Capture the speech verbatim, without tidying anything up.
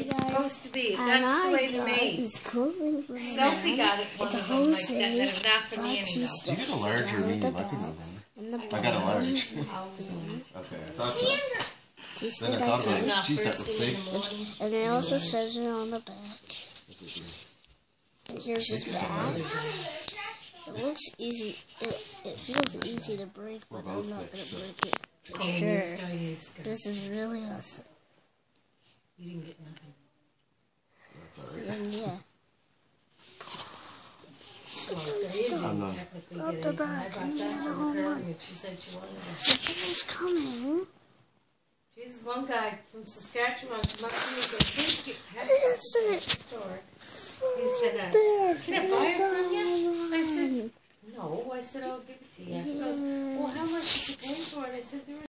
it's guys. supposed to be. And That's the I way they're got made. these cool things from Sophie got it one It's a of them like Jose that, that are not for me Batista. anymore. You got a large or Down medium? the I couldn't back, remember. and the I got a large. bottom. Okay, I thought so. Batista Then I thought about Batista. it. Geez, that was big. And it also says it on the back. And here's his back. It looks easy. It, it feels easy to break, but I'm not going to break it. For sure. This is really awesome. You didn't get nothing. That's alright. And yeah. Well, there you I'm didn't not. technically Up get the anything. I back, got and that the from whole her, one. and she said she wanted it. Something's coming. She's one guy from Saskatchewan come up to me and said, please get What pet is at the it? store. He said, uh, There. can I buy it from you? I said, Amazon. no. I said, I'll give it to you. He goes, well, how much did you pay for it? I said, there